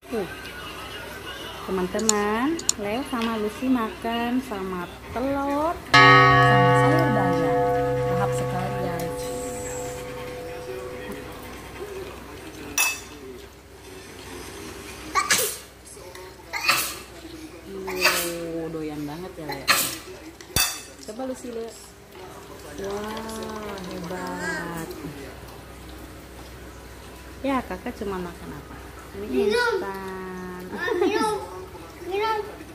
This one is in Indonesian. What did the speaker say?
Uh, teman-teman, Leo sama Lucy makan sama telur sama sayur bayam. Lahap sekali guys. Doyan banget ya Leo. Coba Lucy lihat. Wah, hebat. Ya, kakak cuma makan apa? Ini instan. Minum. Minum.